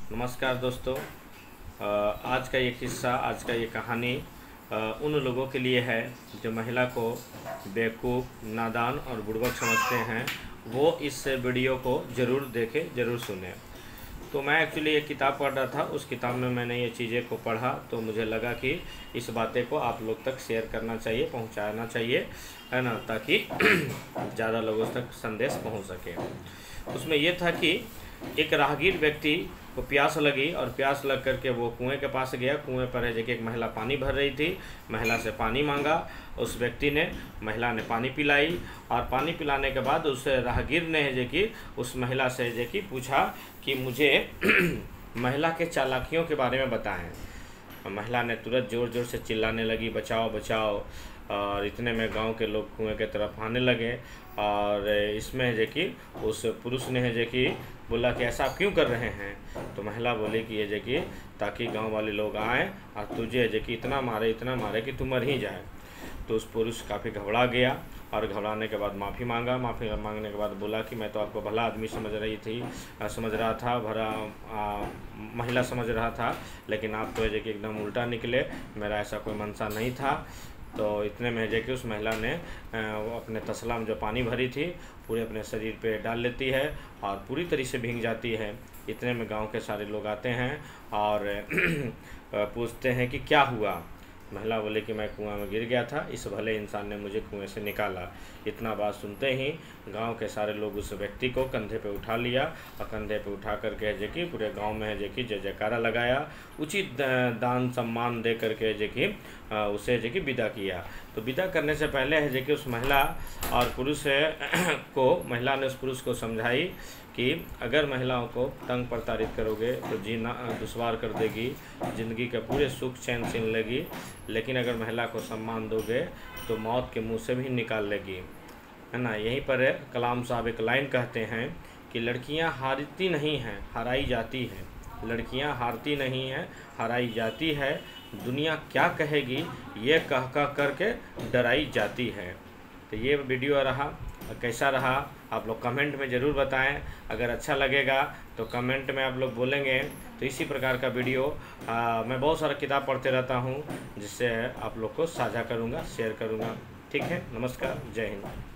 नमस्कार दोस्तों। आज का ये किस्सा, आज का ये कहानी उन लोगों के लिए है जो महिला को बेवकूफ़, नादान और बुड़बक समझते हैं। वो इस वीडियो को ज़रूर देखें, ज़रूर सुनें। तो मैं एक्चुअली एक किताब पढ़ रहा था, उस किताब में मैंने ये चीज़ें को पढ़ा तो मुझे लगा कि इस बातें को आप लोग तक शेयर करना चाहिए, पहुंचाना चाहिए, है ना, ताकि ज़्यादा लोगों तक संदेश पहुंच सके। उसमें यह था कि एक राहगीर व्यक्ति को प्यास लगी और प्यास लग करके वो कुएं के पास गया। कुएं पर है जो कि एक महिला पानी भर रही थी। महिला से पानी मांगा, उस व्यक्ति ने, महिला ने पानी पिलाई और पानी पिलाने के बाद उस राहगीर ने है जो कि उस महिला से जो कि पूछा कि मुझे महिला के चालाकियों के बारे में बताएं। महिला ने तुरंत ज़ोर ज़ोर से चिल्लाने लगी, बचाओ बचाओ। और इतने में गांव के लोग कुएं के तरफ आने लगे और इसमें है जो कि उस पुरुष ने है जो कि बोला कि ऐसा आप क्यों कर रहे हैं। तो महिला बोली कि ये जो कि ताकि गांव वाले लोग आएँ और तुझे जो कि इतना मारे कि तू मर ही जाए। तो उस पुरुष काफ़ी घबरा गया और घबराने के बाद माफ़ी मांगा। माफ़ी मांगने के बाद बोला कि मैं तो आपको भला आदमी समझ रहा था, महिला समझ रहा था, लेकिन आप तो जो कि एकदम उल्टा निकले। मेरा ऐसा कोई मंशा नहीं था। तो इतने में जो कि उस महिला ने वो अपने तसला में जो पानी भरी थी पूरे अपने शरीर पे डाल लेती है और पूरी तरीके से भीग जाती है। इतने में गांव के सारे लोग आते हैं और पूछते हैं कि क्या हुआ। महिला बोले कि मैं कुआं में गिर गया था, इस भले इंसान ने मुझे कुएं से निकाला। इतना बात सुनते ही गांव के सारे लोग उस व्यक्ति को कंधे पे उठा लिया और कंधे पे उठा करके है जो कि पूरे गांव में है जो कि जय जयकारा लगाया, उचित दान सम्मान दे करके जो कि उसे जो कि विदा किया। तो विदा करने से पहले है जो कि उस महिला और पुरुष को, महिला ने उस पुरुष को समझाई कि अगर महिलाओं को तंग प्रताड़ित करोगे तो जीना दुश्वार कर देगी, ज़िंदगी के पूरे सुख चैन छीन लेगी, लेकिन अगर महिला को सम्मान दोगे तो मौत के मुंह से भी निकाल लेगी, है ना। यहीं पर कलाम साहब एक लाइन कहते हैं कि लड़कियां हारती नहीं हैं, हराई जाती हैं। लड़कियां हारती नहीं हैं, हराई जाती है। दुनिया क्या कहेगी ये कह करके डराई जाती है। तो ये वीडियो रहा, कैसा रहा आप लोग कमेंट में ज़रूर बताएं। अगर अच्छा लगेगा तो कमेंट में आप लोग बोलेंगे तो इसी प्रकार का वीडियो मैं बहुत सारा किताब पढ़ते रहता हूं, जिससे आप लोग को साझा करूंगा, शेयर करूंगा। ठीक है, नमस्कार, जय हिंद।